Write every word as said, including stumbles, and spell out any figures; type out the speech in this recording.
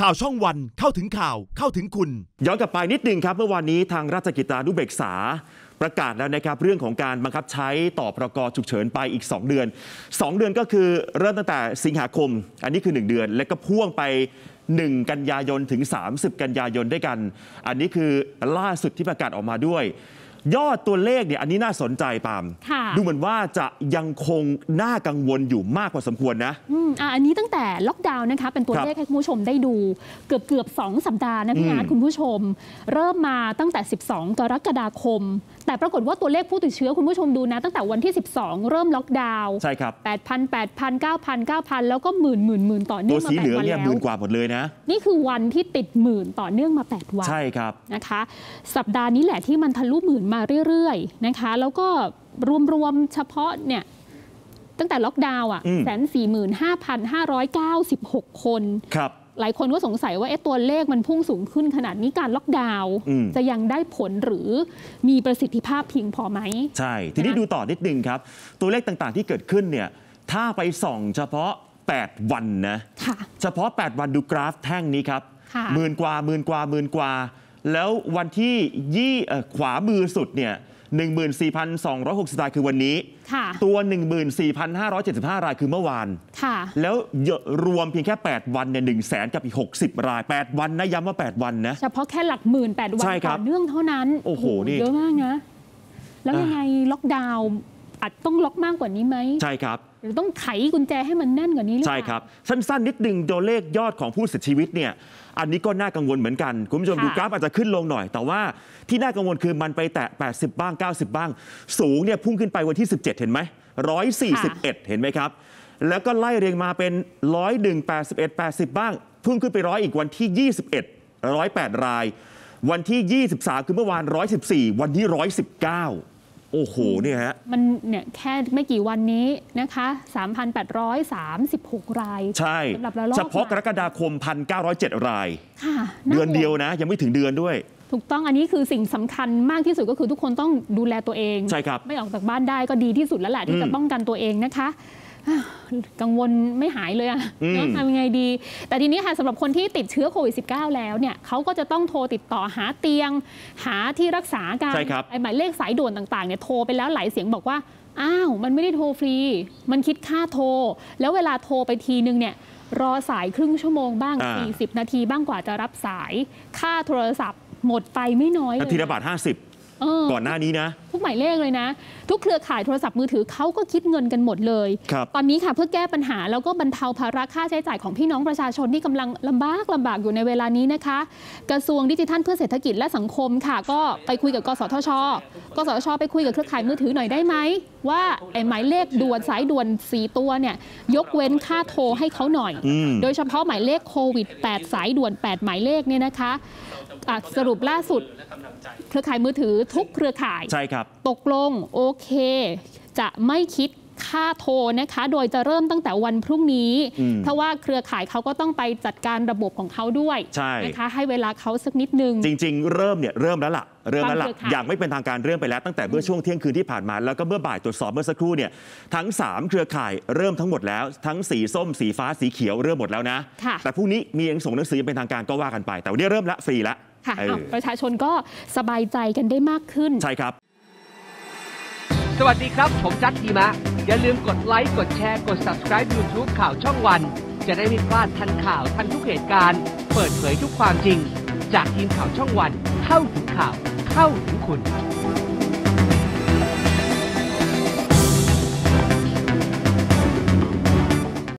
ข่าวช่องวันเข้าถึงข่าวเข้าถึงคุณย้อนกลับไปนิดนึงครับเมื่อวานนี้ทางราชกิจจานุเบกษาประกาศแล้วนะครับเรื่องของการบังคับใช้ต่อพรกฉุกเฉินไปอีกสองเดือนสองเดือนก็คือเริ่มตั้งแต่สิงหาคมอันนี้คือหนึ่งเดือนและก็พ่วงไปหนึ่งกันยายนถึงสามสิบกันยายนด้วยกันอันนี้คือล่าสุดที่ประกาศออกมาด้วยยอดตัวเลขเนี่ยอันนี้น่าสนใจปาล์มดูเหมือนว่าจะยังคงน่ากังวลอยู่มากพอสมควรนะอืมอ่ะอันนี้ตั้งแต่ล็อกดาวน์นะคะเป็นตัวเลขให้คุณผู้ชมได้ดูเกือบเกือบสองสัปดาห์นะพี่อาร์ตคุณผู้ชมเริ่มมาตั้งแต่สิบสองกรกฎาคมแต่ปรากฏว่าตัวเลขผู้ติดเชื้อคุณผู้ชมดูนะตั้งแต่วันที่สิบสองเริ่มล็อกดาวน์ใช่ครับแปดพัน แปดพัน เก้าพัน เก้าพันแล้วก็หมื่นหมื่นหมื่นต่อเนื่องมาแปดวันแล้วตัวสีเหลืองเนี่ยหมื่นกว่าหมดเลยนะนี่คือวันที่ติดหมื่นต่อเนื่องมาแปดวันใช่ครับนะคะสัปดาห์นี้แหละที่มันทะลุหมื่นมาเรื่อยๆนะคะแล้วก็รวมๆเฉพาะเนี่ยตั้งแต่ล็อกดาวน์อ่ะแสนสี่หมื่นห้าพันห้าร้อยเก้าสิบหกคนครับหลายคนก็สงสัยว่าเอ๊ะตัวเลขมันพุ่งสูงขึ้นขนาดนี้การล็อกดาวน์จะยังได้ผลหรือมีประสิทธิภาพเพียงพอไหมใช่ทีนี้ดูต่อนิดนึงครับตัวเลขต่างๆที่เกิดขึ้นเนี่ยถ้าไปส่องเฉพาะแปดวันนะเฉพาะแปดวันดูกราฟแท่งนี้ครับหมื่นกว่าหมื่นกว่าหมื่นกว่าแล้ววันที่ยี่ขวามือสุดเนี่ย หนึ่งหมื่นสี่พันสองร้อยหกสิบ รายคือวันนี้ตัว หนึ่งหมื่นสี่พันห้าร้อยเจ็ดสิบห้า รายคือเมื่อวานแล้วรวมเพียงแค่แปดวันเนี่ย หนึ่งแสน กับอีกหกสิบรายแปดวันนะย้ำว่าแปดวันนะเฉพาะแค่หลักหมื่นแปดวันต่อเนื่องเท่านั้นโอ้โหนี่เยอะมากนะแล้วยังไงล็อกดาวน์อาจต้องล็อกมากกว่านี้ไหมใช่ครับหรือต้องไขกุญแจให้มันแน่นกว่านี้หรือเปล่าใช่ครับสั้นๆนิดนึงตัวเลขยอดของผู้เสียชีวิตเนี่ยอันนี้ก็น่ากังวลเหมือนกันคุณผู้ชมดูกราฟอาจจะขึ้นลงหน่อยแต่ว่าที่น่ากังวลคือมันไปแตะแปดสิบบ้างเก้าสิบบ้างสูงเนี่ยพุ่งขึ้นไปวันที่สิบเจ็ดเห็นไหมหนึ่งร้อยสี่สิบเอ็ดเห็นไหมครับแล้วก็ไล่เรียงมาเป็นหนึ่งร้อยหนึ่ง แปดสิบเอ็ด แปดสิบบ้างพุ่งขึ้นไปร้อยอีกวันที่ยี่สิบเอ็ด หนึ่งร้อยแปดรายวันที่ยี่สิบสามคือเมื่อวานหนึ่งร้อยสิบสี่วันนี้หนึ่งร้อยสิบเก้าโอ้โหเนี่ยฮะมันเนี่ยแค่ไม่กี่วันนี้นะคะ สามพันแปดร้อยสามสิบหก รายใช่เฉพาะกรกฎาคม หนึ่งพันเก้าร้อยเจ็ด รายเดือนเดียวนะยังไม่ถึงเดือนด้วยถูกต้องอันนี้คือสิ่งสำคัญมากที่สุดก็คือทุกคนต้องดูแลตัวเองใช่ครับไม่ออกจากบ้านได้ก็ดีที่สุดแล้วแหละที่จะป้องกันตัวเองนะคะกังวลไม่หายเลยอะทำยังไงดีแต่ทีนี้ค่ะสำหรับคนที่ติดเชื้อโควิด สิบเก้า แล้วเนี่ยเขาก็จะต้องโทรติดต่อหาเตียงหาที่รักษาการไอ้หมายเลขสายด่วนต่างๆเนี่ยโทรไปแล้วหลายเสียงบอกว่าอ้าวมันไม่ได้โทรฟรีมันคิดค่าโทรแล้วเวลาโทรไปทีนึงเนี่ยรอสายครึ่งชั่วโมงบ้างสี่สิบนาทีบ้างกว่าจะรับสายค่าโทรศัพท์หมดไปไม่น้อยเลยนาทีละบาทห้าสิบก่อนหน้านี้นะทุกหมายเลขเลยนะทุกเครือข่ายโทรศัพท์มือถือเขาก็คิดเงินกันหมดเลยตอนนี้ค่ะเพื่อแก้ปัญหาแล้วก็บรรเทาภาระค่าใช้จ่ายของพี่น้องประชาชนที่กำลังลำบากลำบากอยู่ในเวลานี้นะคะกระทรวงดิจิทัลเพื่อเศรษฐกิจและสังคมค่ะก็ไปคุยกับกสทช.กสทช.ไปคุยกับเครือข่ายมือถือหน่อยได้ไหมว่าไอ้หมายเลขด่วนสายด่วนสี่ตัวเนี่ยยกเว้นค่าโทรให้เขาหน่อยโดยเฉพาะหมายเลขโควิดแปดสายด่วนแปดหมายเลขเนี่ยนะคะสรุปล่าสุดเครือข่ายมือถือทุกเครือข่ายใช่ครับตกลงโอเคจะไม่คิดค่าโทรนะคะโดยจะเริ่มตั้งแต่วันพรุ่งนี้เพราะว่าเครือข่ายเขาก็ต้องไปจัดการระบบของเขาด้วยนะคะให้เวลาเขาสักนิดนึงจริงๆเริ่มเนี่ยเริ่มแล้วล่ะเริ่มแล้วล่ะอย่างไม่เป็นทางการเริ่มไปแล้วตั้งแต่เมื่อช่วงเที่ยงคืนที่ผ่านมาแล้วก็เมื่อบ่ายตรวจสอบเมื่อสักครู่เนี่ยทั้งสามเครือข่ายเริ่มทั้งหมดแล้วทั้งสีส้มสีฟ้าสีเขียวเริ่มหมดแล้วนะแต่พรุ่งนี้มียังส่งหนังสือเป็นทางการก็ว่ากันไปแต่วันนี้เริ่มละฟรีละค่ะประชาชนก็สบายใจกันได้มากขึ้นใช่ครับสวัสดีครับผมจัดทีมะอย่าลืมกดไลค์กดแชร์กด ซับสไครบ์ ยูทูบ ข่าวช่องวันจะได้ไม่พลาดทันข่าวทันทุกเหตุการณ์เปิดเผยทุกความจริงจากทีมข่าวช่องวันเข้าถึงข่าวเข้าถึงคุณ